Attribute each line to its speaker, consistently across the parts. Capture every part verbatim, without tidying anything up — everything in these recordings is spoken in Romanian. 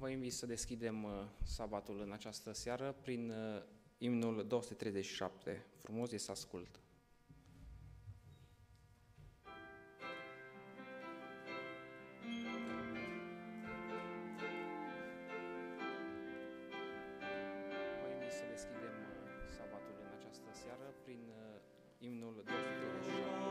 Speaker 1: Vă invit să deschidem sabatul în această seară prin imnul două sute treizeci și șapte. Frumos e să ascult. Vă invit să deschidem sabatul în această seară prin imnul două sute treizeci și șapte.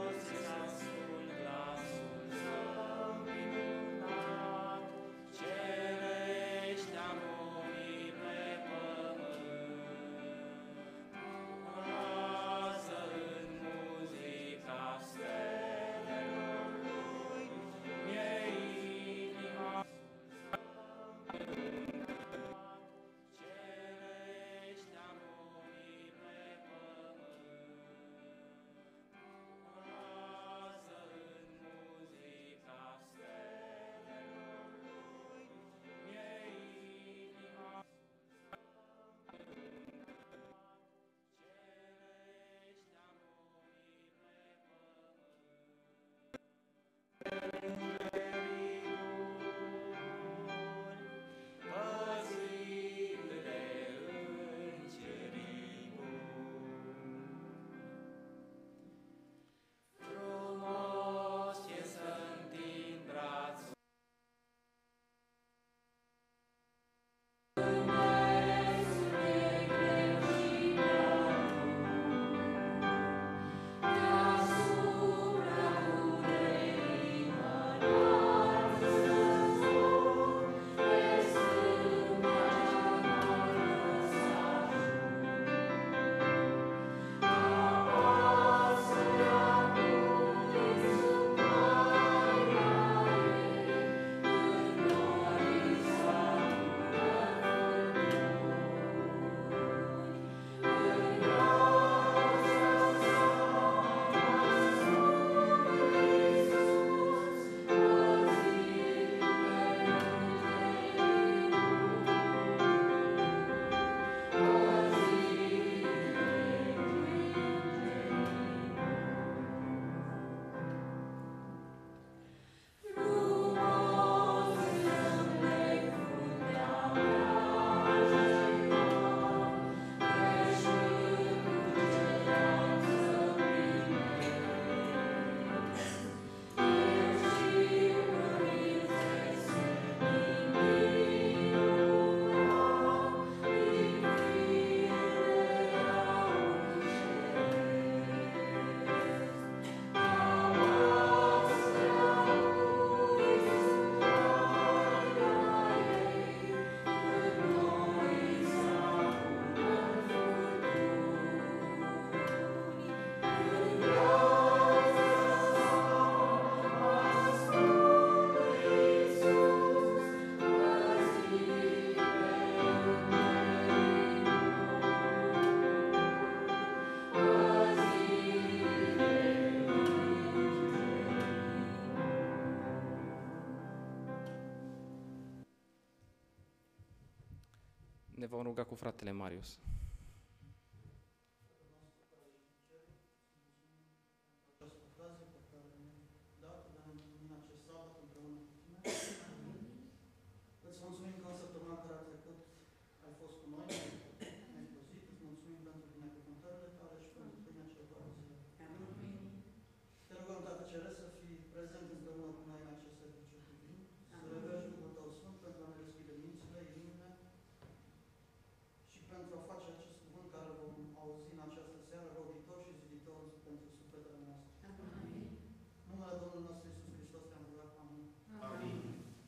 Speaker 1: Ne vom ruga cu fratele Marius.
Speaker 2: Îți mulțumim că în săptămâna care a trecut ai fost cu noi, ne-ai păzit, îți mulțumim pentru binecuvântările tale și pentru pâinea ce doar zile. Te rugăm, Tată Ceresc, să fii prezent împreună cu noi în acest serviciu divin, să revezi Duhul Tău Sfânt pentru a ne deschide mințile, inimile și pentru a face acest cuvânt care vom auzi în această seară, roditor și ziditor pentru sufletele noastre. Amin. Numele Domnului nostru Iisus Hristos te-am rugat. Amin. Amin.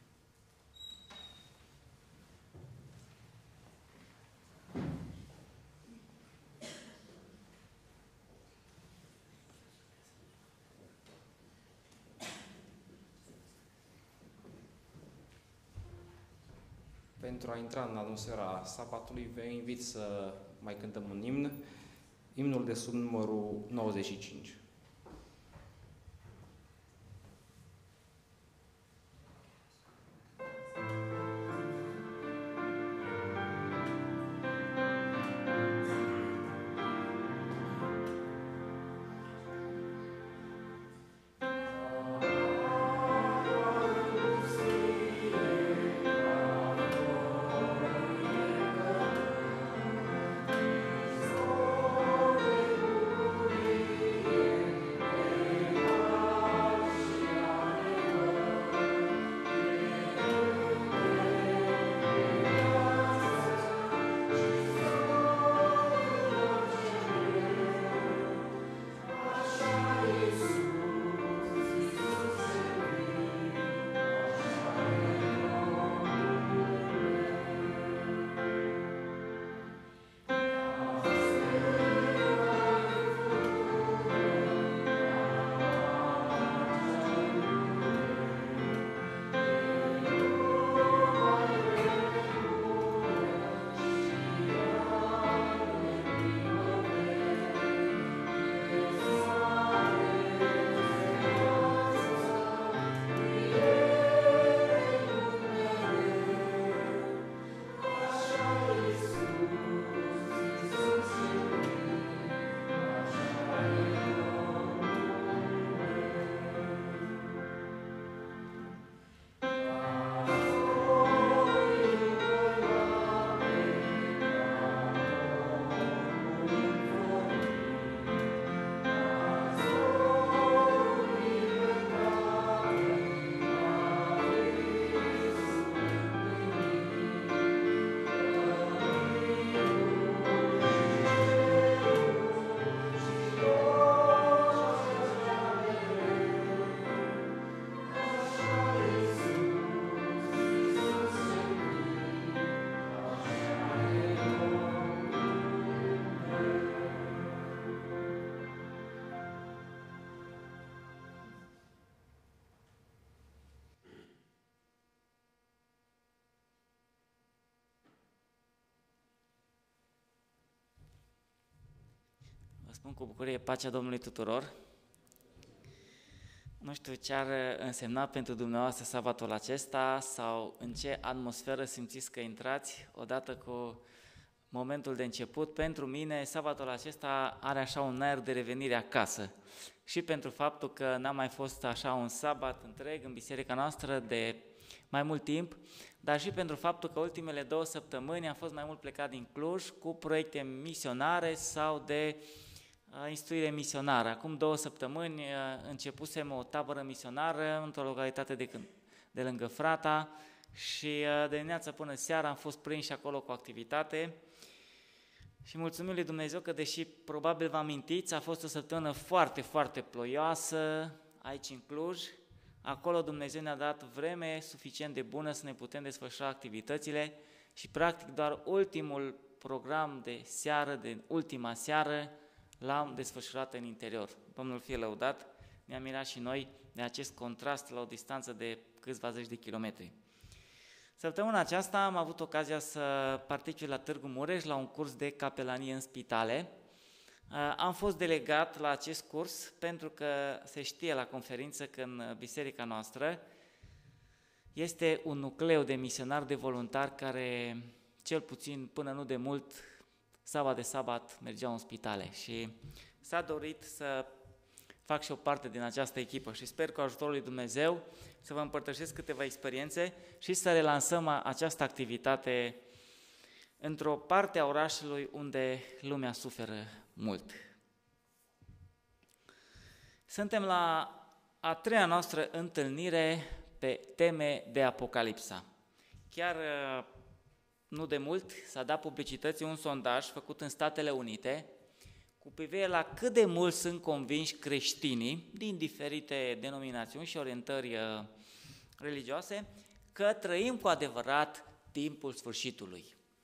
Speaker 1: Pentru a intra în atmosfera sabatului, vă invit să mai cântăm un imn, imnul de sub numărul nouăzeci și cinci.
Speaker 3: Oh, spun cu bucurie pacea Domnului tuturor. Nu știu ce ar însemna pentru dumneavoastră sabatul acesta sau în ce atmosferă simțiți că intrați odată cu momentul de început. Pentru mine, sabatul acesta are așa un aer de revenire acasă și pentru faptul că n-am mai fost așa un sabat întreg în biserica noastră de mai mult timp, dar și pentru faptul că ultimele două săptămâni am fost mai mult plecat din Cluj cu proiecte misionare sau de uh, instruire misionară. Acum două săptămâni uh, începusem o tabără misionară într-o localitate de, când, de lângă Frata și uh, de dimineața până seara am fost prinși acolo cu activitate. Și mulțumim lui Dumnezeu că, deși probabil vă amintiți, a fost o săptămână foarte, foarte ploioasă aici în Cluj. Acolo Dumnezeu ne-a dat vreme suficient de bună să ne putem desfășura activitățile și practic doar ultimul program de seară, de ultima seară, l-am desfășurat în interior. Domnul fie lăudat, ne-am mirat și noi de acest contrast la o distanță de câțiva zeci de kilometri. Săptămâna aceasta am avut ocazia să particip la Târgu Mureș la un curs de capelanie în spitale. Am fost delegat la acest curs pentru că se știe la conferință că în biserica noastră este un nucleu de misionari, de voluntari care, cel puțin până nu de mult, sabat de sabat mergeau în spitale și s-a dorit să fac și o parte din această echipă și sper cu ajutorul lui Dumnezeu să vă împărtășesc câteva experiențe și să relansăm această activitate într-o parte a orașului unde lumea suferă mult. Suntem la a treia noastră întâlnire pe teme de Apocalipsa. Chiar nu de mult s-a dat publicității un sondaj făcut în Statele Unite cu privire la cât de mult sunt convinși creștinii din diferite denominațiuni și orientări religioase că trăim cu adevărat timpul sfârșitului.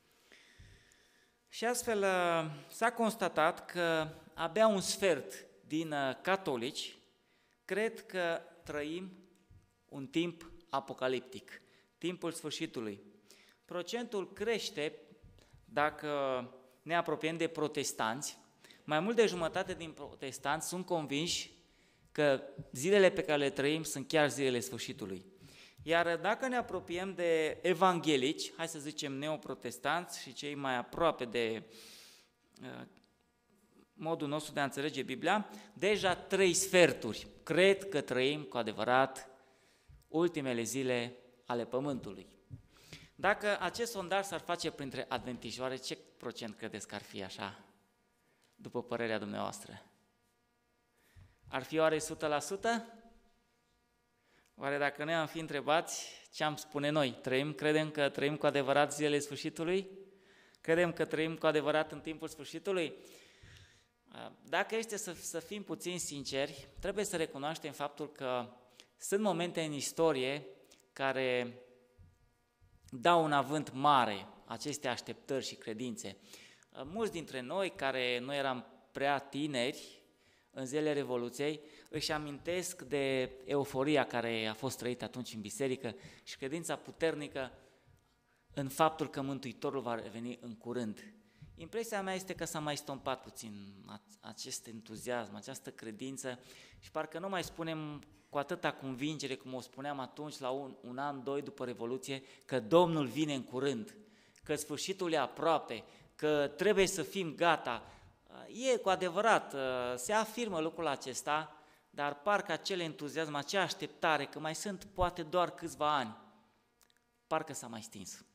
Speaker 3: Și astfel s-a constatat că abia un sfert din catolici cred că trăim un timp apocaliptic, timpul sfârșitului. Procentul crește dacă ne apropiem de protestanți. Mai mult de jumătate din protestanți sunt convinși că zilele pe care le trăim sunt chiar zilele sfârșitului. Iar dacă ne apropiem de evanghelici, hai să zicem neoprotestanți și cei mai aproape de uh, modul nostru de a înțelege Biblia, deja trei sferturi cred că trăim cu adevărat ultimele zile ale Pământului. Dacă acest sondaj s-ar face printre adventișoare, ce procent credeți că ar fi așa, după părerea dumneavoastră? Ar fi oare o sută la sută? Oare dacă noi am fi întrebați, ce am spune noi? Trăim, credem că trăim cu adevărat zilele sfârșitului? Credem că trăim cu adevărat în timpul sfârșitului? Dacă este să, să fim puțin sinceri, trebuie să recunoaștem faptul că sunt momente în istorie care dau un avânt mare aceste așteptări și credințe. Mulți dintre noi, care nu eram prea tineri în zilele Revoluției, își amintesc de euforia care a fost trăită atunci în biserică și credința puternică în faptul că Mântuitorul va reveni în curând. Impresia mea este că s-a mai stompat puțin acest entuziasm, această credință și parcă nu mai spunem cu atâta convingere cum o spuneam atunci la un, un an, doi după Revoluție, că Domnul vine în curând, că sfârșitul e aproape, că trebuie să fim gata. E cu adevărat, se afirmă lucrul acesta, dar parcă acel entuziasm, acea așteptare, că mai sunt poate doar câțiva ani, parcă s-a mai stins.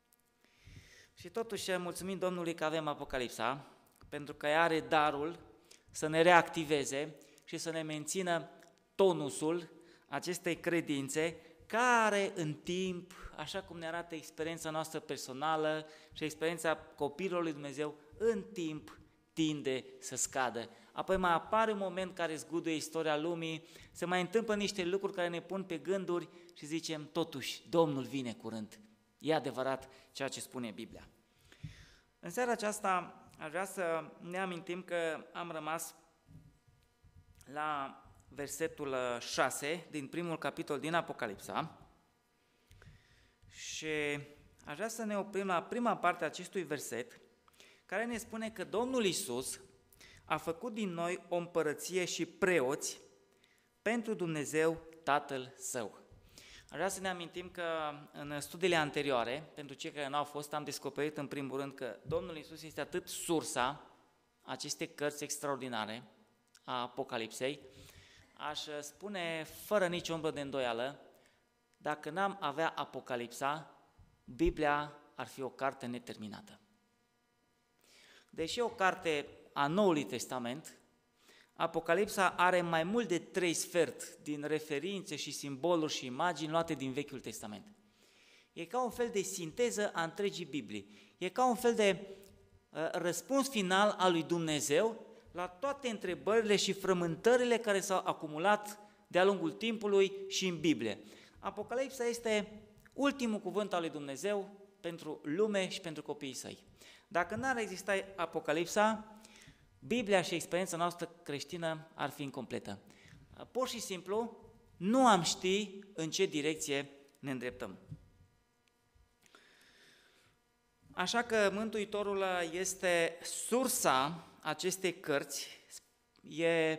Speaker 3: Și totuși mulțumim Domnului că avem Apocalipsa, pentru că ea are darul să ne reactiveze și să ne mențină tonusul acestei credințe, care în timp, așa cum ne arată experiența noastră personală și experiența copilului lui Dumnezeu, în timp tinde să scadă. Apoi mai apare un moment care zguduie istoria lumii, se mai întâmplă niște lucruri care ne pun pe gânduri și zicem, totuși, Domnul vine curând. E adevărat ceea ce spune Biblia. În seara aceasta aș vrea să ne amintim că am rămas la versetul șase din primul capitol din Apocalipsa și aș vrea să ne oprim la prima parte a acestui verset, care ne spune că Domnul Iisus a făcut din noi o împărăție și preoți pentru Dumnezeu Tatăl Său. Aș vrea să ne amintim că în studiile anterioare, pentru cei care nu au fost, am descoperit în primul rând că Domnul Iisus este atât sursa acestei cărți extraordinare a Apocalipsei. Aș spune fără nicio umbră de îndoială, dacă n-am avea Apocalipsa, Biblia ar fi o carte neterminată. Deși o carte a Noului Testament, Apocalipsa are mai mult de trei sferturi din referințe și simboluri și imagini luate din Vechiul Testament. E ca un fel de sinteză a întregii Biblii. E ca un fel de uh, răspuns final al lui Dumnezeu la toate întrebările și frământările care s-au acumulat de-a lungul timpului și în Biblie. Apocalipsa este ultimul cuvânt al lui Dumnezeu pentru lume și pentru copiii săi. Dacă n-ar exista Apocalipsa, Biblia și experiența noastră creștină ar fi incompletă. Pur și simplu, nu am ști în ce direcție ne îndreptăm. Așa că Mântuitorul este sursa acestei cărți, e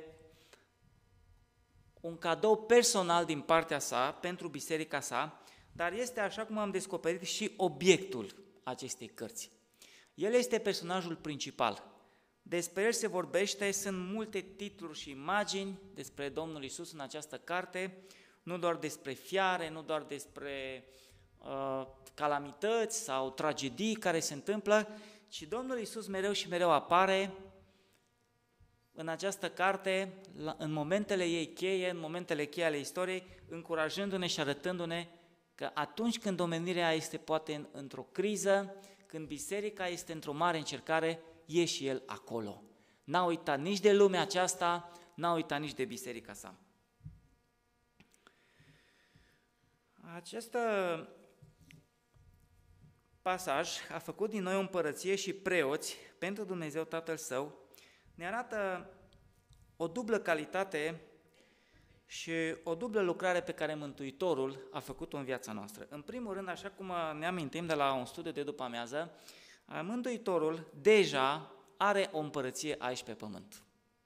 Speaker 3: un cadou personal din partea sa pentru biserica sa, dar este, așa cum am descoperit, și obiectul acestei cărți. El este personajul principal. Despre el se vorbește, sunt multe titluri și imagini despre Domnul Iisus în această carte, nu doar despre fiare, nu doar despre uh, calamități sau tragedii care se întâmplă, ci Domnul Iisus mereu și mereu apare în această carte, în momentele ei cheie, în momentele cheie ale istoriei, încurajându-ne și arătându-ne că atunci când omenirea este poate într-o criză, când biserica este într-o mare încercare, e și el acolo. N-a uitat nici de lumea aceasta, n-a uitat nici de biserica sa. Acest pasaj a făcut din noi o împărăție și preoți pentru Dumnezeu Tatăl Său, ne arată o dublă calitate și o dublă lucrare pe care Mântuitorul a făcut-o în viața noastră. În primul rând, așa cum ne amintim de la un studiu de după amiază, Mântuitorul deja are o împărăție aici pe pământ,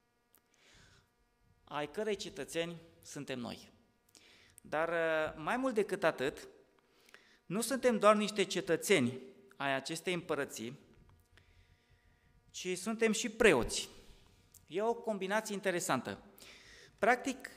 Speaker 3: ai cărei cetățeni suntem noi. Dar mai mult decât atât, nu suntem doar niște cetățeni ai acestei împărății, ci suntem și preoți. E o combinație interesantă. Practic,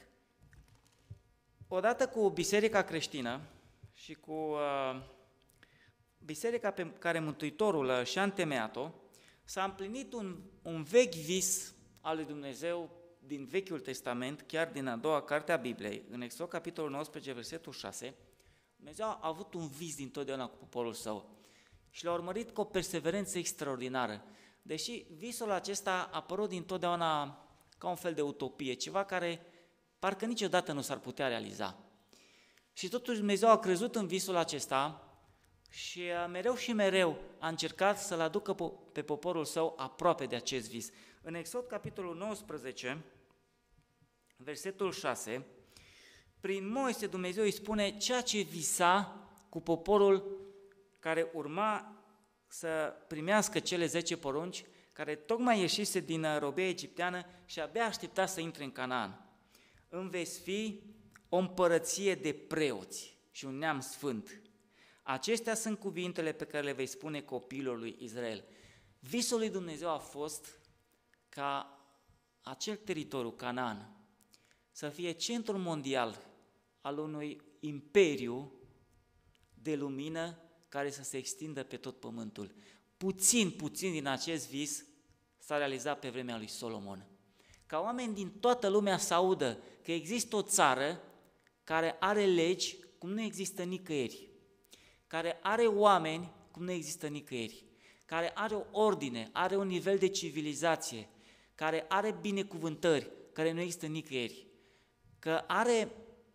Speaker 3: odată cu biserica creștină și cu uh, biserica pe care Mântuitorul și-a întemeiat-o, s-a împlinit un, un vechi vis al lui Dumnezeu din Vechiul Testament, chiar din a doua carte a Bibliei, în Exod, capitolul nouăsprezece, versetul șase, Dumnezeu a avut un vis dintotdeauna cu poporul său și l-a urmărit cu o perseverență extraordinară. Deși visul acesta a părut dintotdeauna ca un fel de utopie, ceva care parcă niciodată nu s-ar putea realiza. Și totuși Dumnezeu a crezut în visul acesta și mereu și mereu a încercat să-l aducă pe poporul său aproape de acest vis. În Exod, capitolul nouăsprezece, versetul șase, prin Moise Dumnezeu îi spune ceea ce visa cu poporul care urma să primească cele zece porunci, care tocmai ieșise din robia egipteană și abia aștepta să intre în Canaan. Îmi veți fi o împărăție de preoți și un neam sfânt. Acestea sunt cuvintele pe care le vei spune copiilor lui Israel. Visul lui Dumnezeu a fost ca acel teritoriu, Canaan, să fie centrul mondial al unui imperiu de lumină care să se extindă pe tot pământul. Puțin, puțin din acest vis s-a realizat pe vremea lui Solomon. Ca oameni din toată lumea să audă că există o țară care are legi cum nu există nicăieri, care are oameni cum nu există nicăieri, care are o ordine, are un nivel de civilizație, care are binecuvântări, care nu există nicăieri, că are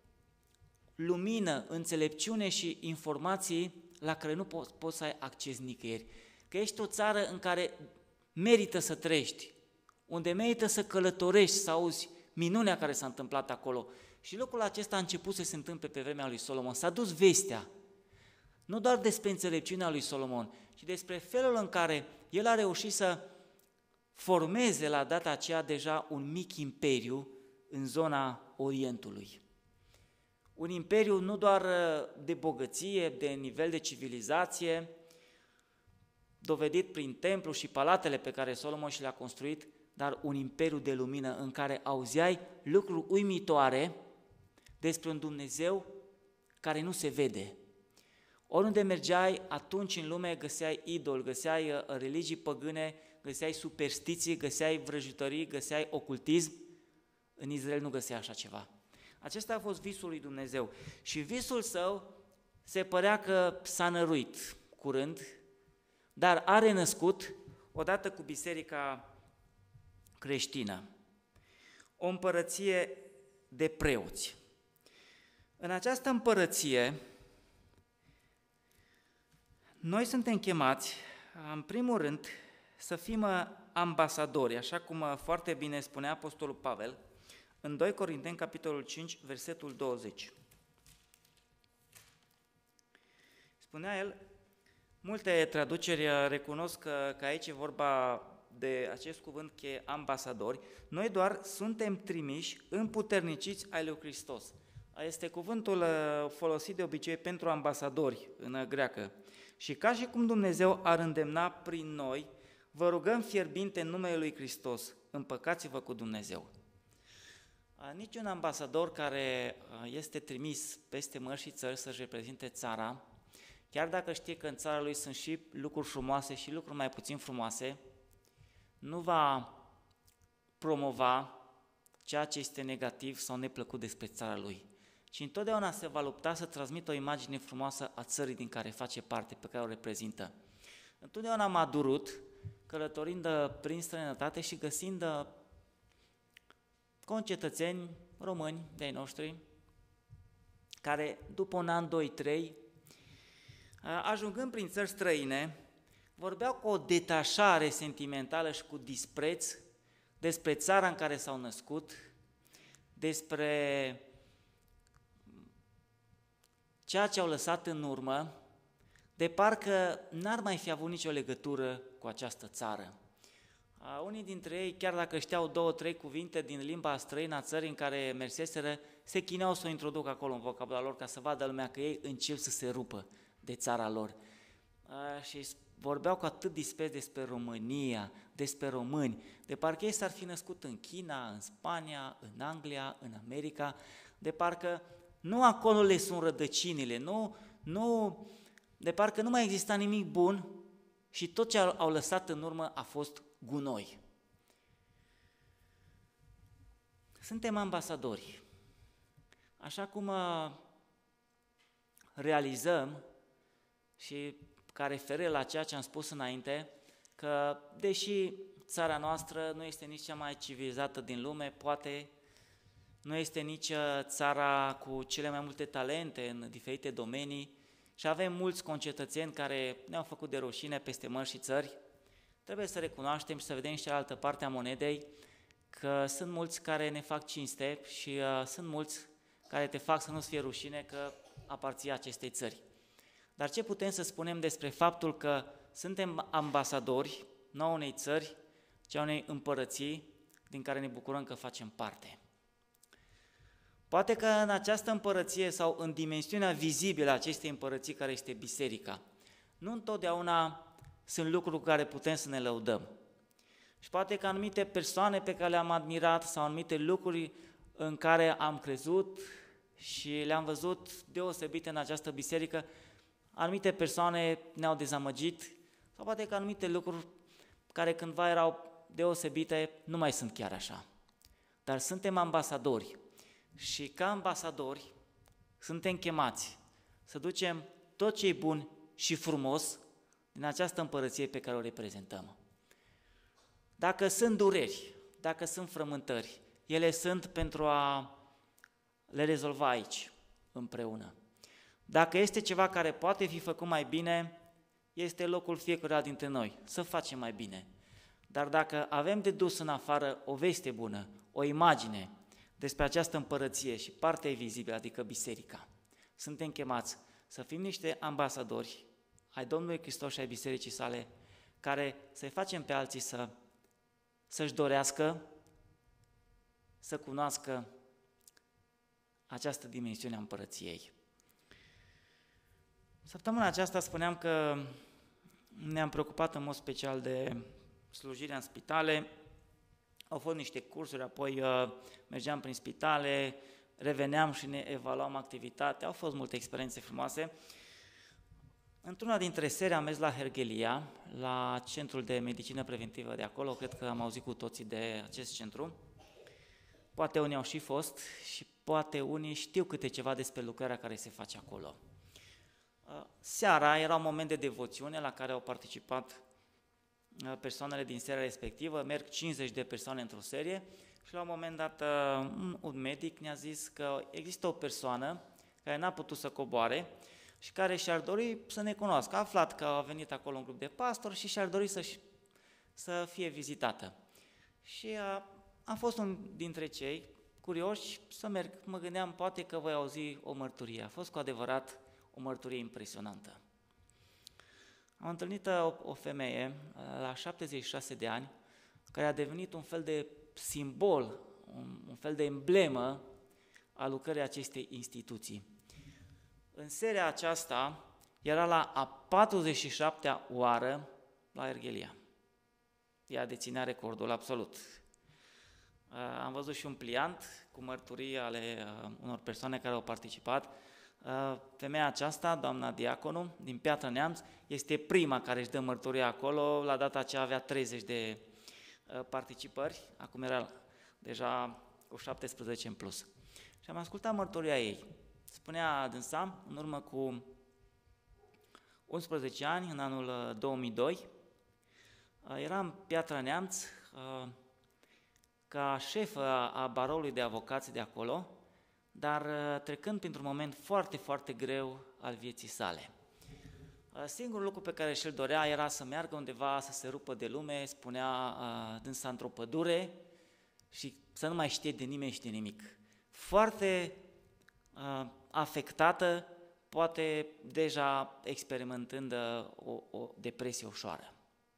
Speaker 3: lumină, înțelepciune și informații la care nu poți, poți să ai acces nicăieri, că ești o țară în care merită să trăiești, unde merită să călătorești, să auzi minunea care s-a întâmplat acolo. Și lucrul acesta a început să se întâmple pe vremea lui Solomon. S-a dus vestea, nu doar despre înțelepciunea lui Solomon, ci despre felul în care el a reușit să formeze la data aceea deja un mic imperiu în zona Orientului. Un imperiu nu doar de bogăție, de nivel de civilizație, dovedit prin templu și palatele pe care Solomon și le-a construit, dar un imperiu de lumină în care auzeai lucruri uimitoare despre un Dumnezeu care nu se vede. Oriunde mergeai, atunci în lume găseai idol, găseai religii păgâne, găseai superstiții, găseai vrăjitorii, găseai ocultism. În Israel nu găsea așa ceva. Acesta a fost visul lui Dumnezeu și visul său se părea că s-a năruit curând, dar a renăscut odată cu biserica creștină, o împărăție de preoți. În această împărăție, noi suntem chemați, în primul rând, să fim ambasadori, așa cum foarte bine spunea Apostolul Pavel, în doi Corinteni, capitolul cinci, versetul douăzeci. Spunea el, multe traduceri recunosc că, că aici e vorba de acest cuvânt cheie, ambasadori. Noi doar suntem trimiși, împuterniciți ai lui Hristos. Este cuvântul folosit de obicei pentru ambasadori în greacă. Și ca și cum Dumnezeu ar îndemna prin noi, vă rugăm fierbinte în numele lui Hristos, împăcați-vă cu Dumnezeu. Niciun ambasador care este trimis peste mări și țări să-și reprezinte țara, chiar dacă știe că în țara lui sunt și lucruri frumoase și lucruri mai puțin frumoase, nu va promova ceea ce este negativ sau neplăcut despre țara lui, ci întotdeauna se va lupta să transmită o imagine frumoasă a țării din care face parte, pe care o reprezintă. Întotdeauna m-a durut, călătorind prin străinătate și găsind concetățeni români de-ai noștri, care după un an, doi, trei, ajungând prin țări străine, vorbeau cu o detașare sentimentală și cu dispreț despre țara în care s-au născut, despre ceea ce au lăsat în urmă, de parcă n-ar mai fi avut nicio legătură cu această țară. Unii dintre ei, chiar dacă știau două, trei cuvinte din limba străină a țării în care merseseră, se chineau să o introducă acolo în vocabularul lor ca să vadă lumea că ei încep să se rupă de țara lor. Și vorbeau cu atât dispreț despre România, despre români, de parcă ei s-ar fi născut în China, în Spania, în Anglia, în America, de parcă nu acolo le sunt rădăcinile, nu, nu, de parcă nu mai exista nimic bun și tot ce au lăsat în urmă a fost gunoi. Suntem ambasadori. Așa cum realizăm și ca referire la ceea ce am spus înainte, că deși țara noastră nu este nici cea mai civilizată din lume, poate nu este nici țara cu cele mai multe talente în diferite domenii și avem mulți concetățeni care ne-au făcut de rușine peste mări și țări, trebuie să recunoaștem și să vedem și cealaltă parte a monedei că sunt mulți care ne fac cinste și uh, sunt mulți care te fac să nu-ți fie rușine că aparții acestei țări. Dar ce putem să spunem despre faptul că suntem ambasadori, nu a unei țări, ci a unei împărății din care ne bucurăm că facem parte? Poate că în această împărăție sau în dimensiunea vizibilă a acestei împărății care este biserica, nu întotdeauna sunt lucruri cu care putem să ne lăudăm. Și poate că anumite persoane pe care le-am admirat sau anumite lucruri în care am crezut și le-am văzut deosebite în această biserică, anumite persoane ne-au dezamăgit sau poate că anumite lucruri care cândva erau deosebite nu mai sunt chiar așa. Dar suntem ambasadori și ca ambasadori suntem chemați să ducem tot ce e bun și frumos din această împărăție pe care o reprezentăm. Dacă sunt dureri, dacă sunt frământări, ele sunt pentru a le rezolva aici, împreună. Dacă este ceva care poate fi făcut mai bine, este locul fiecăruia dintre noi, să facem mai bine. Dar dacă avem de dus în afară o veste bună, o imagine despre această împărăție și partea e vizibilă, adică biserica, suntem chemați să fim niște ambasadori ai Domnului Hristos și ai bisericii sale, care să-i facem pe alții să să-și dorească să cunoască această dimensiune a împărăției. Săptămâna aceasta spuneam că ne-am preocupat în mod special de slujirea în spitale. Au fost niște cursuri, apoi uh, mergeam prin spitale, reveneam și ne evaluam activitatea. Au fost multe experiențe frumoase. Într-una dintre serii am mers la Hergelia, la centrul de medicină preventivă de acolo. Cred că am auzit cu toții de acest centru. Poate unii au și fost și poate unii știu câte ceva despre lucrarea care se face acolo. Seara era un moment de devoțiune la care au participat persoanele din seria respectivă, merg cincizeci de persoane într-o serie și la un moment dat un medic ne-a zis că există o persoană care n-a putut să coboare și care și-ar dori să ne cunoască. A aflat că a venit acolo un grup de pastori și și-ar dori să, să fie vizitată. Și a, am fost un dintre cei curioși să merg. Mă gândeam, poate că voi auzi o mărturie. A fost cu adevărat o mărturie impresionantă. Am întâlnit o, o femeie la șaptezeci și șase de ani, care a devenit un fel de simbol, un, un fel de emblemă a lucrării acestei instituții. În seria aceasta era la a patruzeci și șaptea oară la Hergelia. Ea deținea recordul absolut. Am văzut și un pliant cu mărturii ale unor persoane care au participat. Femeia aceasta, doamna Diaconu, din Piatra Neamț, este prima care își dă mărturia acolo. La data aceea avea treizeci de participări, acum era deja cu șaptesprezece în plus. Și am ascultat mărturia ei. Spunea dânsa, în urmă cu unsprezece ani, în anul două mii doi, era în Piatra Neamț ca șefă a baroului de avocați de acolo, dar trecând printr-un moment foarte, foarte greu al vieții sale. Singurul lucru pe care și-l dorea era să meargă undeva, să se rupă de lume, spunea dânsa, într-o pădure și să nu mai știe de nimeni și de nimic. Foarte afectată, poate deja experimentând o, o depresie ușoară.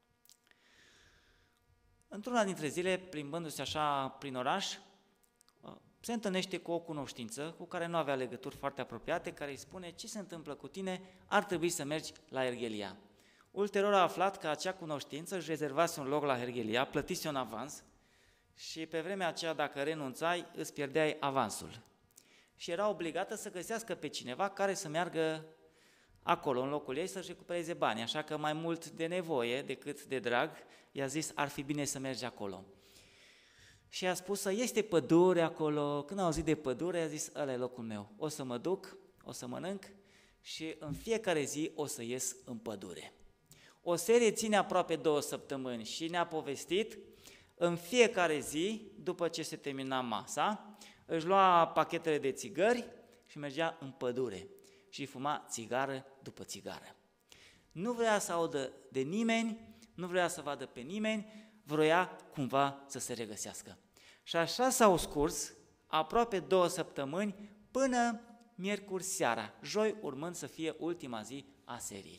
Speaker 3: Într-una dintre zile, plimbându-se așa prin oraș, se întâlnește cu o cunoștință cu care nu avea legături foarte apropiate, care îi spune: ce se întâmplă cu tine, ar trebui să mergi la Hergelia. Ulterior a aflat că acea cunoștință își rezervase un loc la Hergelia, plătise un avans și pe vremea aceea, dacă renunțai, îți pierdeai avansul. Și era obligată să găsească pe cineva care să meargă acolo, în locul ei, să-și recupereze bani. Așa că mai mult de nevoie decât de drag, i-a zis: ar fi bine să mergi acolo. Și i-a spus că este pădure acolo. Când a auzit de pădure, a zis: ăla e locul meu. O să mă duc, o să mănânc și în fiecare zi o să ies în pădure. O serie ține aproape două săptămâni și ne-a povestit, în fiecare zi, după ce se termina masa, își lua pachetele de țigări și mergea în pădure și fuma țigară după țigară. Nu vrea să audă de nimeni, nu vrea să vadă pe nimeni, vroia cumva să se regăsească. Și așa s-au scurs aproape două săptămâni până miercuri seara, joi urmând să fie ultima zi a seriei.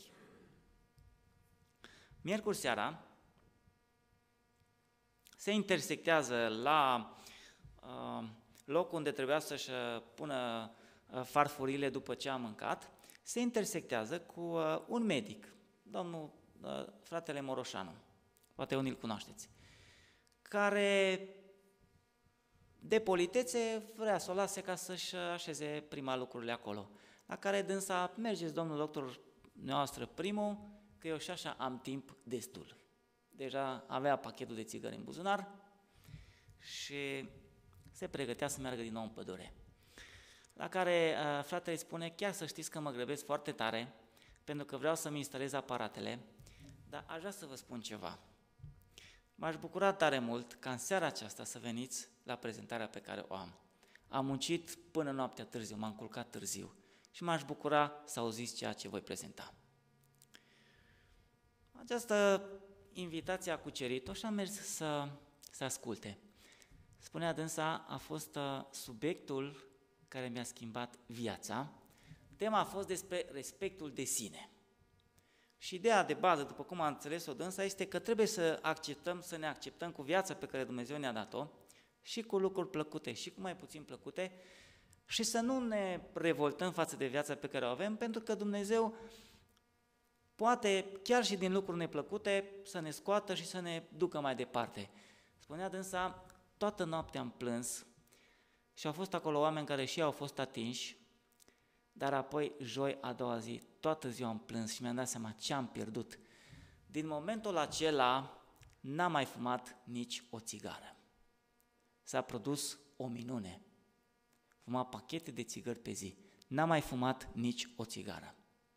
Speaker 3: Miercuri seara se intersectează la uh, locul unde trebuia să-și pună uh, farfurile după ce a mâncat, se intersectează cu uh, un medic, domnul uh, fratele Moroșanu, poate unii îl cunoașteți, care de politețe vrea să o lase ca să-și așeze prima lucrurile acolo, la care dânsa: mergeți, domnul doctor, noastră primul, că eu și așa am timp destul. Deja avea pachetul de țigări în buzunar și se pregătea să meargă din nou în pădure. La care uh, fratele îi spune: chiar să știți că mă grăbesc foarte tare, pentru că vreau să-mi instalez aparatele, dar aș vrea să vă spun ceva. M-aș bucura tare mult ca în seara aceasta să veniți la prezentarea pe care o am. Am muncit până noaptea târziu, m-am culcat târziu și m-aș bucura să auziți ceea ce voi prezenta. Această invitație a cucerit-o și am mers să, să asculte. Spunea dânsa, a fost subiectul care mi-a schimbat viața. Tema a fost despre respectul de sine. Și ideea de bază, după cum am înțeles-o dânsa, este că trebuie să acceptăm, să ne acceptăm cu viața pe care Dumnezeu ne-a dat-o, și cu lucruri plăcute și cu mai puțin plăcute, și să nu ne revoltăm față de viața pe care o avem, pentru că Dumnezeu poate, chiar și din lucruri neplăcute, să ne scoată și să ne ducă mai departe. Spunea dânsa, toată noaptea am plâns și au fost acolo oameni care și au fost atinși, dar apoi, joi, a doua zi, toată ziua am plâns și mi-am dat seama ce am pierdut. Din momentul acela n-am mai fumat nici o țigară. S-a produs o minune. Fuma pachete de țigări pe zi. N-am mai fumat nici o țigară.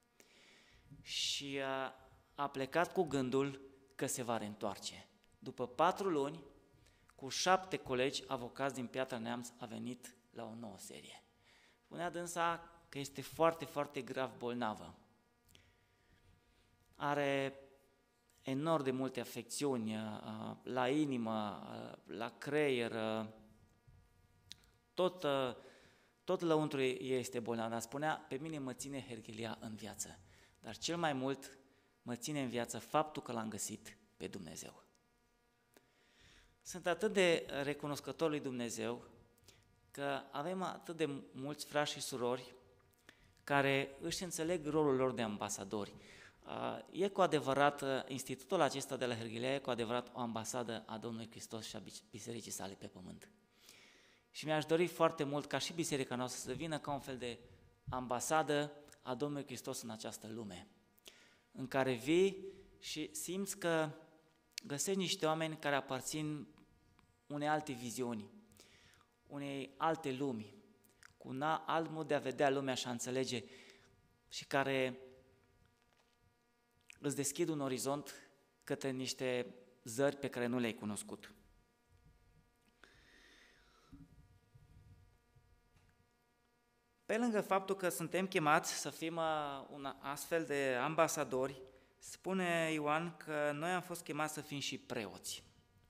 Speaker 3: Și a, a plecat cu gândul că se va reîntoarce. După patru luni, cu șapte colegi avocați din Piatra Neamț, a venit la o nouă serie. Spunea dânsa că este foarte, foarte grav bolnavă. Are enorm de multe afecțiuni la inimă, la creier, tot, tot lăuntru ei este bolnavă. Dar spunea, pe mine mă ține Herghelia în viață, dar cel mai mult mă ține în viață faptul că l-am găsit pe Dumnezeu. Sunt atât de recunoscător lui Dumnezeu că avem atât de mulți frați și surori care își înțeleg rolul lor de ambasadori. E cu adevărat, institutul acesta de la Herghelia e cu adevărat o ambasadă a Domnului Hristos și a bisericii sale pe pământ. Și mi-aș dori foarte mult ca și biserica noastră să vină ca un fel de ambasadă a Domnului Hristos în această lume, în care vii și simți că găsești niște oameni care aparțin unei alte viziuni, unei alte lumi, cu un alt mod de a vedea lumea și a înțelege, și care îți deschid un orizont către niște zări pe care nu le-ai cunoscut. Pe lângă faptul că suntem chemați să fim un astfel de ambasadori, spune Ioan că noi am fost chemați să fim și preoți.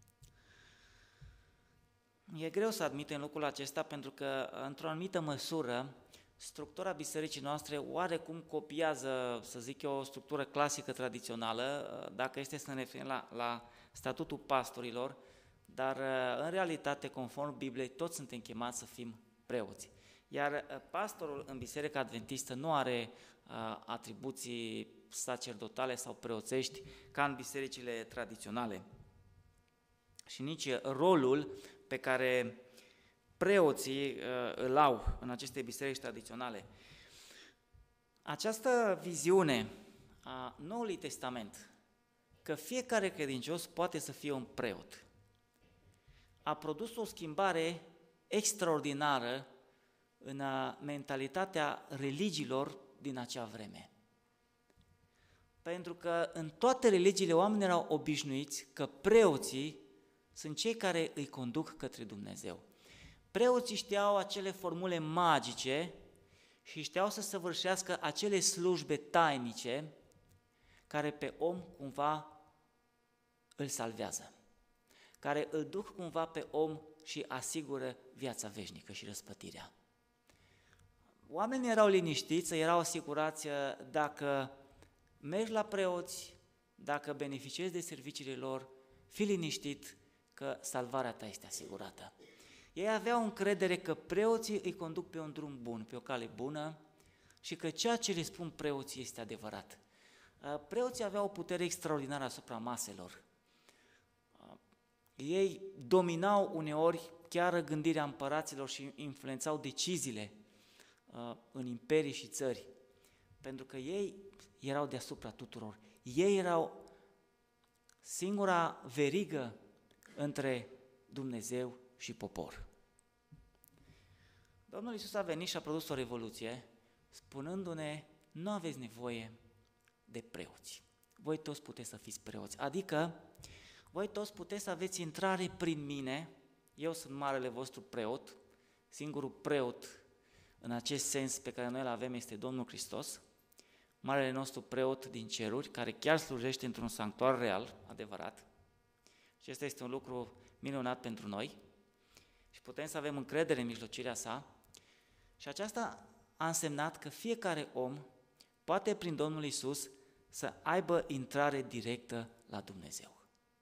Speaker 3: E greu să admitem lucrul acesta pentru că, într-o anumită măsură, structura bisericii noastre oarecum copiază, să zic eu, o structură clasică tradițională, dacă este să ne referim la, la statutul pastorilor, dar în realitate, conform Bibliei, toți suntem chemați să fim preoți. Iar pastorul în Biserica Adventistă nu are uh, atribuții sacerdotale sau preoțești ca în bisericile tradiționale. Și nici rolul pe care preoții uh, îl au în aceste biserici tradiționale. Această viziune a Noului Testament, că fiecare credincios poate să fie un preot, a produs o schimbare extraordinară în mentalitatea religiilor din acea vreme. Pentru că în toate religiile oamenii erau obișnuiți că preoții sunt cei care îi conduc către Dumnezeu. Preoții știau acele formule magice și știau să săvârșească acele slujbe tainice care pe om cumva îl salvează, care îl duc cumva pe om și asigură viața veșnică și răspătirea. Oamenii erau liniștiți, erau asigurați dacă mergi la preoți, dacă beneficiezi de serviciile lor, fii liniștit că salvarea ta este asigurată. Ei aveau încredere că preoții îi conduc pe un drum bun, pe o cale bună și că ceea ce le spun preoții este adevărat. Preoții aveau o putere extraordinară asupra maselor. Ei dominau uneori chiar gândirea împăraților și influențau deciziile în imperii și țări, pentru că ei erau deasupra tuturor. Ei erau singura verigă între Dumnezeu și popor. Domnul Iisus a venit și a produs o revoluție, spunându-ne, nu aveți nevoie de preoți. Voi toți puteți să fiți preoți, adică voi toți puteți să aveți intrare prin mine, eu sunt marele vostru preot, singurul preot în acest sens pe care noi îl avem este Domnul Hristos, marele nostru preot din ceruri, care chiar slujește într-un sanctuar real, adevărat. Și acesta este un lucru minunat pentru noi și putem să avem încredere în mijlocirea sa. Și aceasta a însemnat că fiecare om poate prin Domnul Iisus să aibă intrare directă la Dumnezeu.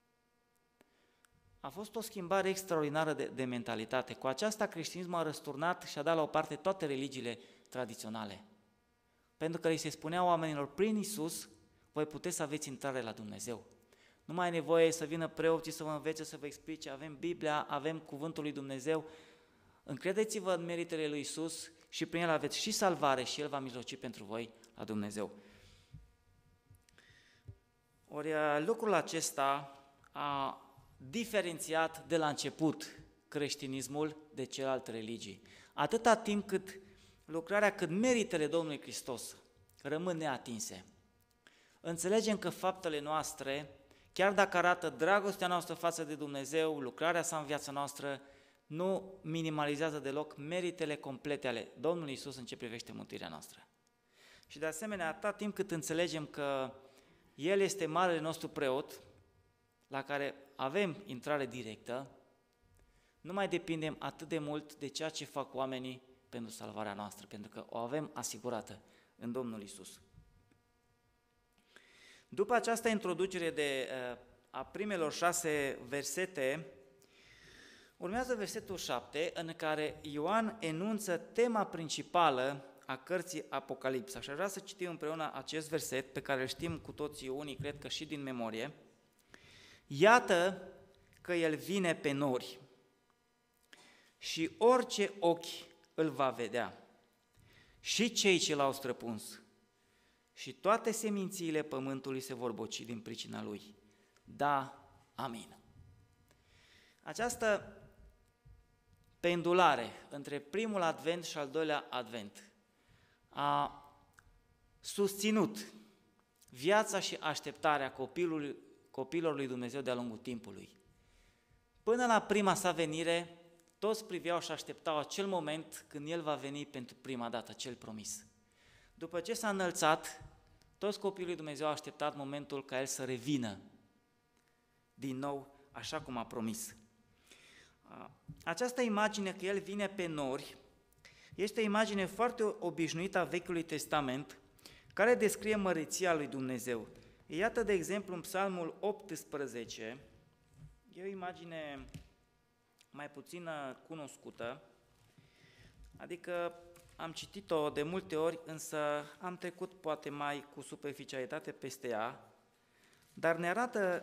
Speaker 3: A fost o schimbare extraordinară de, de mentalitate. Cu aceasta creștinismul a răsturnat și a dat la o parte toate religiile tradiționale. Pentru că îi se spunea oamenilor, prin Iisus, voi puteți să aveți intrare la Dumnezeu. Nu mai e nevoie să vină preoții să vă învețe, să vă explice, avem Biblia, avem Cuvântul lui Dumnezeu. Încredeți-vă în meritele lui Iisus și prin El aveți și salvare și El va mijloci pentru voi la Dumnezeu. Ori lucrul acesta a diferențiat de la început creștinismul de celelalte religii. Atâta timp cât lucrarea, cât meritele Domnului Hristos rămân neatinse. Înțelegem că faptele noastre, chiar dacă arată dragostea noastră față de Dumnezeu, lucrarea sa în viața noastră, nu minimalizează deloc meritele complete ale Domnului Iisus în ce privește mântuirea noastră. Și de asemenea, atâta timp cât înțelegem că El este marele nostru preot, la care avem intrare directă, nu mai depindem atât de mult de ceea ce fac oamenii pentru salvarea noastră, pentru că o avem asigurată în Domnul Iisus. După această introducere de a primelor șase versete, urmează versetul șapte, în care Ioan enunță tema principală a cărții Apocalipsa. Și aș vrea să citim împreună acest verset, pe care îl știm cu toții, unii cred că și din memorie. Iată că El vine pe nori și orice ochi îl va vedea, și cei ce l-au străpuns, și toate semințiile pământului se vor boci din pricina Lui. Da, amin. Această pendulare între primul advent și al doilea advent a susținut viața și așteptarea copilului, copilor lui Dumnezeu de-a lungul timpului. Până la prima sa venire, toți priveau și așteptau acel moment când El va veni pentru prima dată, cel promis. După ce s-a înălțat, toți copiii lui Dumnezeu au așteptat momentul ca El să revină din nou, așa cum a promis. Această imagine că El vine pe nori este o imagine foarte obișnuită a Vechiului Testament, care descrie măreția lui Dumnezeu. Iată, de exemplu, în Psalmul optsprezece, e o imagine mai puțin cunoscută, adică am citit-o de multe ori, însă am trecut poate mai cu superficialitate peste ea, dar ne arată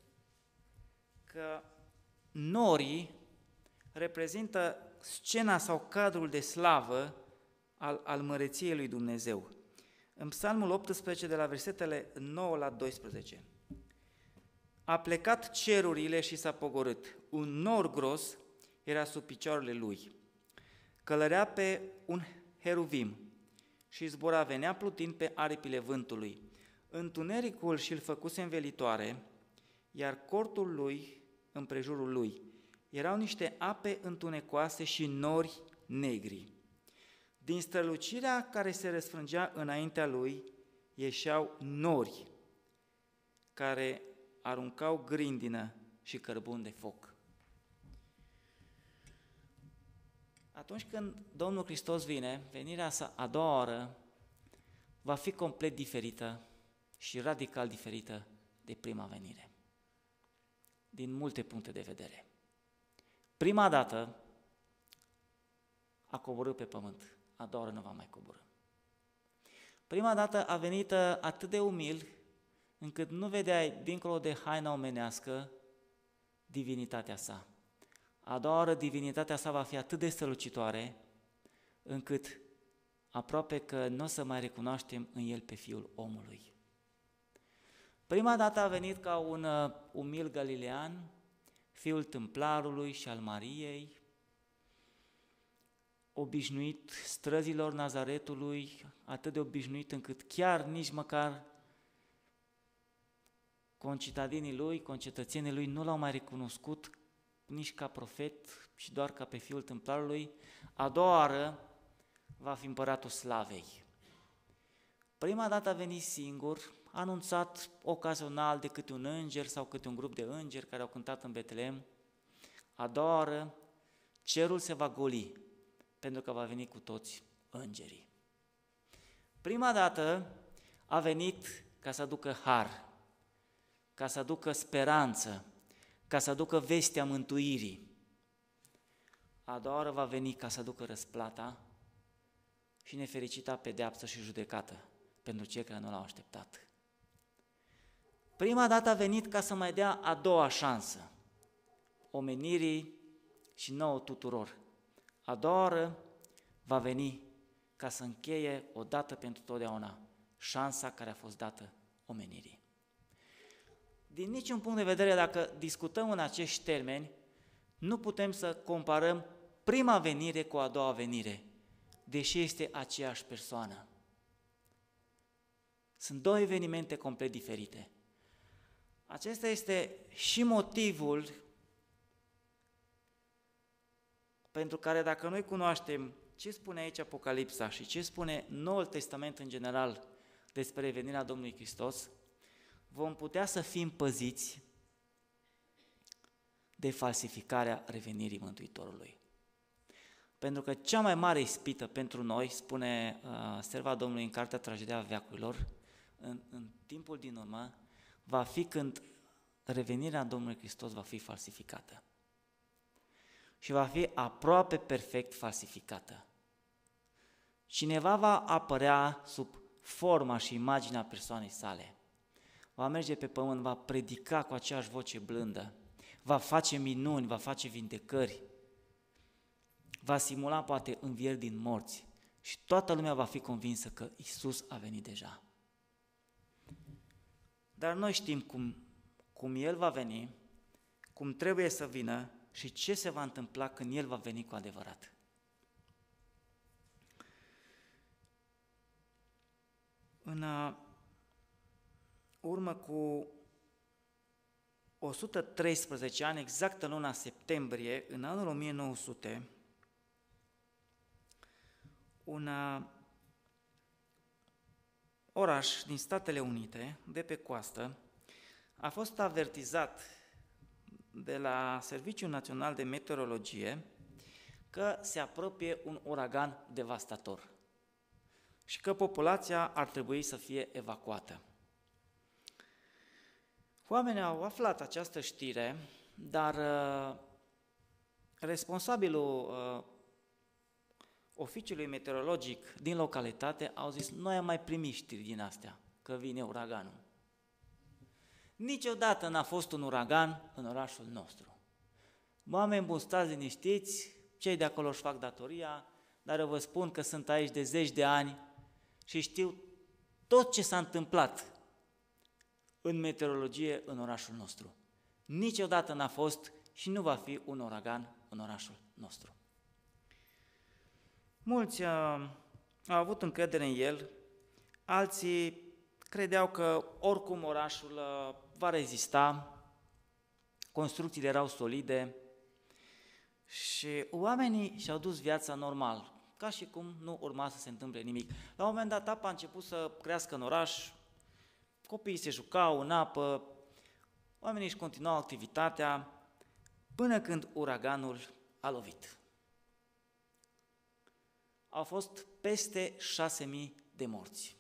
Speaker 3: că norii reprezintă scena sau cadrul de slavă al, al măreției lui Dumnezeu. În Psalmul optsprezece, de la versetele nouă la doisprezece. A plecat cerurile și s-a pogorât, un nor gros era sub picioarele lui. Călărea pe un heruvim și zbura, venea plutind pe aripile vântului. Întunericul și-l făcuse învelitoare, iar cortul lui împrejurul lui. Erau niște ape întunecoase și nori negri. Din strălucirea care se răsfrângea înaintea lui, ieșeau nori care aruncau grindină și cărbun de foc. Atunci când Domnul Hristos vine, venirea sa a doua oară va fi complet diferită și radical diferită de prima venire, din multe puncte de vedere. Prima dată a coborât pe pământ, a doua oară nu va mai coborî. Prima dată a venit atât de umil, încât nu vedeai, dincolo de haina omenească, divinitatea sa. A doua oară, divinitatea sa va fi atât de strălucitoare, încât aproape că nu o să mai recunoaștem în El pe Fiul omului. Prima dată a venit ca un umil galilean, fiul tâmplarului și al Mariei, obișnuit străzilor Nazaretului, atât de obișnuit încât chiar nici măcar concitadinii lui, concetățenii lui nu l-au mai recunoscut nici ca profet și doar ca pe fiul tâmplarului. A doua oară va fi împăratul slavei. Prima dată a venit singur, a anunțat ocazional de câte un înger sau câte un grup de îngeri care au cântat în Betlehem. A doua oară, cerul se va goli, pentru că va veni cu toți îngerii. Prima dată a venit ca să aducă har, ca să aducă speranță, ca să aducă vestea mântuirii. A doua oară va veni ca să aducă răsplata și nefericita pedeapsă și judecată pentru cei care nu l-au așteptat. Prima dată a venit ca să mai dea a doua șansă, omenirii și nouă tuturor. A doua oară va veni ca să încheie odată pentru totdeauna șansa care a fost dată omenirii. Din niciun punct de vedere, dacă discutăm în acești termeni, nu putem să comparăm prima venire cu a doua venire, deși este aceeași persoană. Sunt două evenimente complet diferite. Acesta este și motivul pentru care dacă noi cunoaștem ce spune aici Apocalipsa și ce spune Noul Testament în general despre revenirea Domnului Hristos, vom putea să fim păziți de falsificarea revenirii Mântuitorului. Pentru că cea mai mare ispită pentru noi, spune uh, serva Domnului în cartea Tragedia veacurilor, în, în timpul din urmă, va fi când revenirea Domnului Hristos va fi falsificată. Și va fi aproape perfect falsificată. Cineva va apărea sub forma și imaginea persoanei sale. Va merge pe pământ, va predica cu aceeași voce blândă, va face minuni, va face vindecări, va simula poate învieri din morți și toată lumea va fi convinsă că Iisus a venit deja. Dar noi știm cum, cum El va veni, cum trebuie să vină și ce se va întâmpla când El va veni cu adevărat. În urmă cu o sută treisprezece ani, exact în luna septembrie, în anul o mie nouă sute, un oraș din Statele Unite, de pe coastă, a fost avertizat de la Serviciul Național de Meteorologie că se apropie un uragan devastator și că populația ar trebui să fie evacuată. Oamenii au aflat această știre, dar uh, responsabilul uh, oficiului meteorologic din localitate au zis: noi am mai primit știri din astea, că vine uraganul. Niciodată n-a fost un uragan în orașul nostru. Oameni buni, stați liniștiți, cei de acolo își fac datoria, dar eu vă spun că sunt aici de zeci de ani și știu tot ce s-a întâmplat în meteorologie în orașul nostru. Niciodată n-a fost și nu va fi un uragan în orașul nostru. Mulți uh, au avut încredere în el, alții credeau că oricum orașul uh, va rezista, construcțiile erau solide și oamenii și-au dus viața normal, ca și cum nu urma să se întâmple nimic. La un moment dat apa a început să crească în oraș, copiii se jucau în apă, oamenii își continuau activitatea, până când uraganul a lovit. Au fost peste șase mii de morți.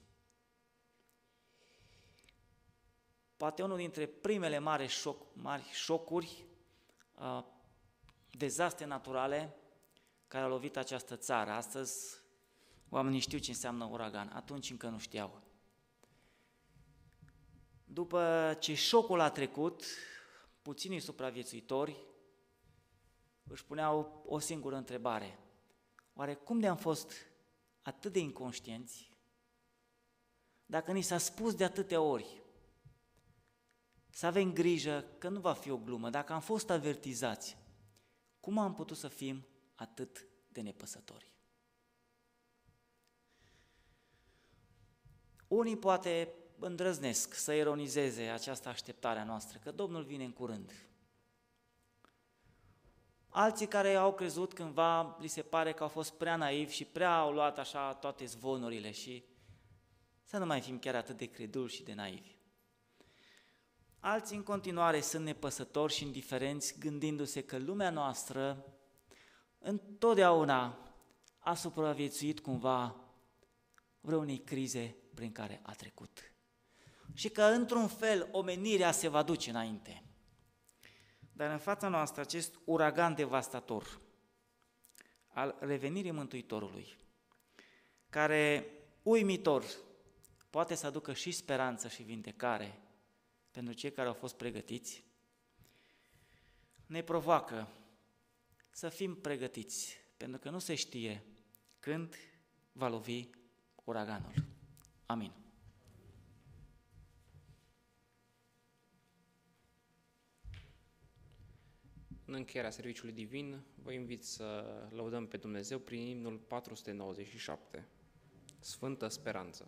Speaker 3: Poate unul dintre primele mari, șoc, mari șocuri, uh, dezastre naturale care au lovit această țară. Astăzi oamenii știu ce înseamnă uragan, atunci încă nu știau. După ce șocul a trecut, puținii supraviețuitori își puneau o singură întrebare: oare cum de am fost atât de inconștienți? Dacă ni s-a spus de atâtea ori să avem grijă că nu va fi o glumă, dacă am fost avertizați, cum am putut să fim atât de nepăsători? Unii poate îndrăznesc să ironizeze această așteptare a noastră, că Domnul vine în curând. Alții care au crezut cândva, li se pare că au fost prea naivi și prea au luat așa toate zvonurile și să nu mai fim chiar atât de creduli și de naivi. Alții în continuare sunt nepăsători și indiferenți, gândindu-se că lumea noastră întotdeauna a supraviețuit cumva vreunei crize prin care a trecut. și că într-un fel omenirea se va duce înainte. Dar în fața noastră acest uragan devastator al revenirii Mântuitorului, care uimitor poate să aducă și speranță și vindecare pentru cei care au fost pregătiți, ne provoacă să fim pregătiți, pentru că nu se știe când va lovi uraganul. Amin.
Speaker 1: În încheierea serviciului divin, vă invit să lăudăm pe Dumnezeu prin imnul patru sute nouăzeci și șapte, Sfântă Speranță.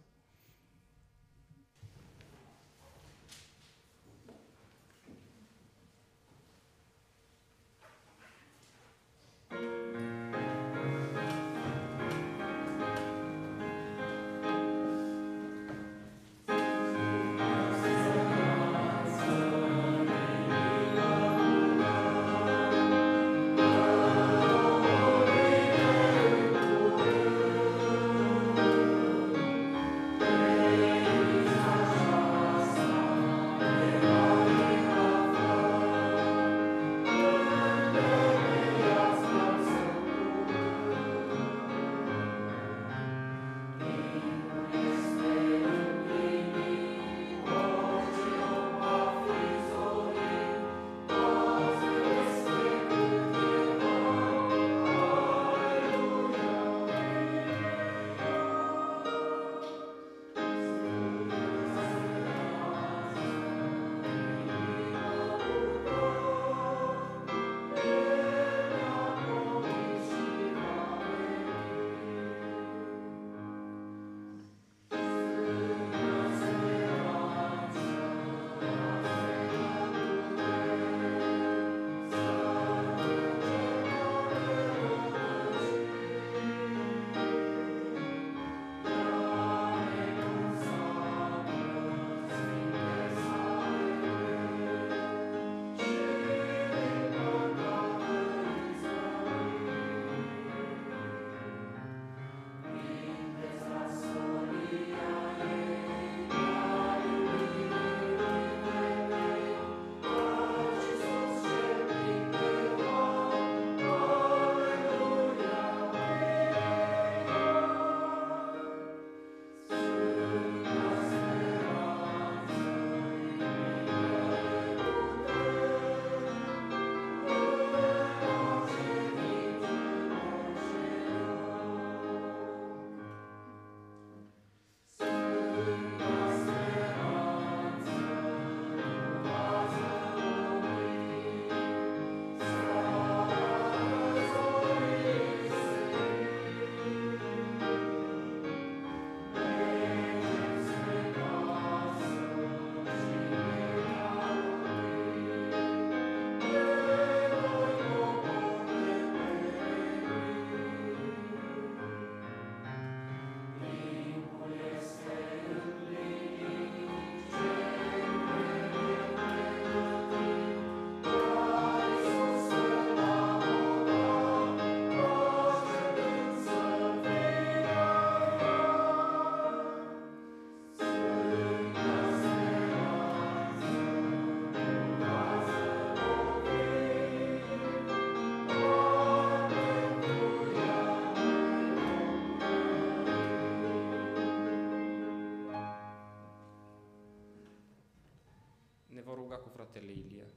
Speaker 1: fratele Ilie.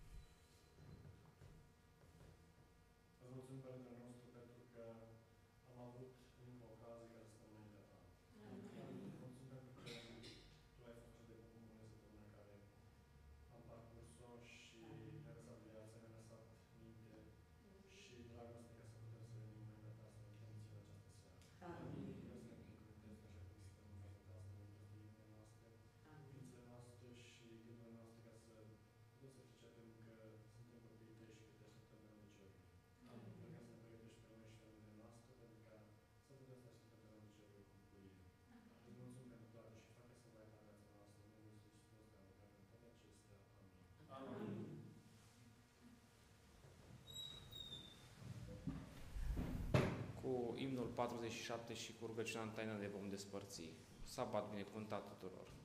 Speaker 4: Îți mulțumim, Părintele nostru, pentru că am avut încă o ocazie ca să stăm înaintea ta. Îți mulțumim pentru că tu ai făcut de bun cu săptămâna care am parcurs-o și ne-a lăsat viață, ne-a lăsat minte și dragoste ca să putem să venim înaintea ta, să ne închem ție în această seară. Amin. Vreau să ne binecuvântezi așa cum este în această casă, în inimile noastre, ființele noastre și gândurile noastre, ca să putem să pricepem că suntem copiii tăi și că te așteptăm de unde cerului. Amin. Vreau ca să ne pregătești pe noi și familiile noastre, pentru ca să putem să așteptăm de unde cerului cu bucurie. Îți mulțumim pentru toate și facă să vai în viața noastră, în numele Iisus Hristos, te-am rugat în toate acestea. Amin. Amin.
Speaker 1: Cu imnul patruzeci și șapte și cu rugăciunea în taină ne vom despărți. Sabat binecuvântat tuturor!